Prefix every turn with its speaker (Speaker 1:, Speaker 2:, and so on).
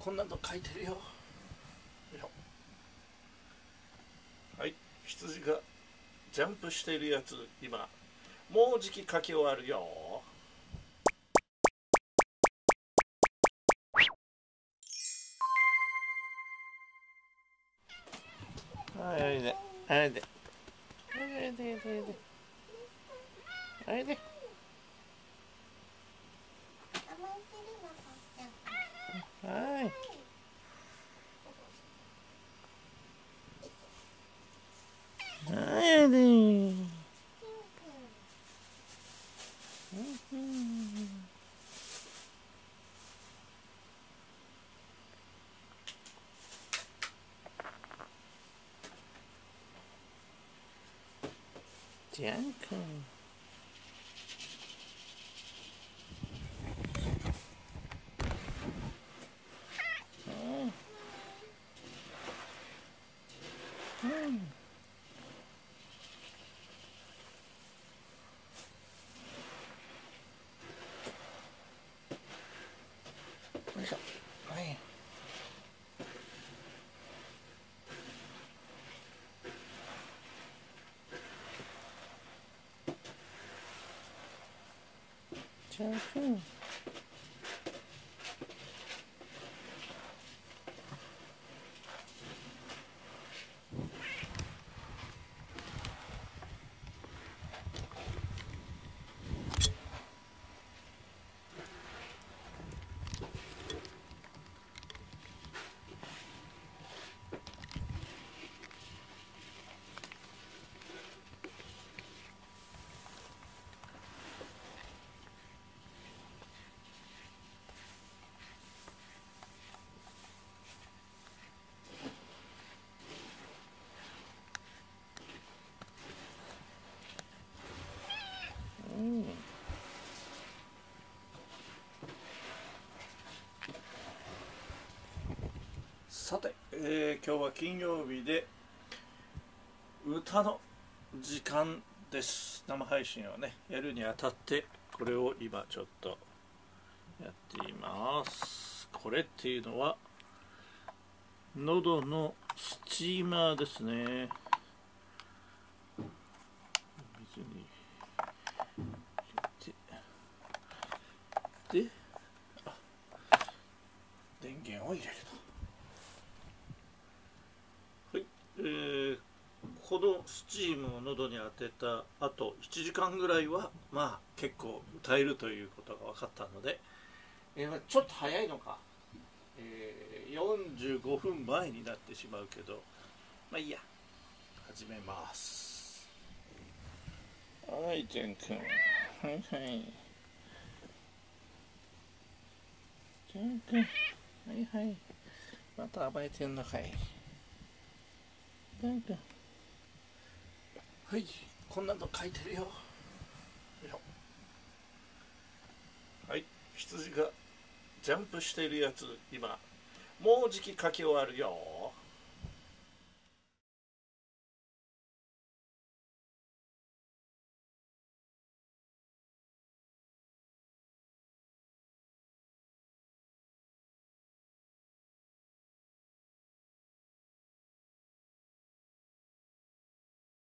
Speaker 1: こんなの書いてるよ。はい、羊がジャンプしているやつ、今もうじき書き終わるよ。はい、おいで、おいで、おいで、おいで、おいで。はい。はい、おいで。ジャン君。よいしょ。はい。ジャン君。さて、今日は金曜日で歌の時間です。生配信をねやるにあたってこれを今ちょっとやっています。これっていうのは喉のスチーマーですね。水に入れて、で電源を入れると。はい、このスチームを喉に当てたあと7時間ぐらいはまあ結構歌えるということが分かったので、ちょっと早いのか、45分前になってしまうけど、まあいいや、始めます。はい、ジェン君。はいはい。ジェン君。はいはい。また暴れてんのかい。ジェン君。はい、こんなの書いてるよ。はい、羊がジャンプしているやつ、今もうじき書き終わるよ。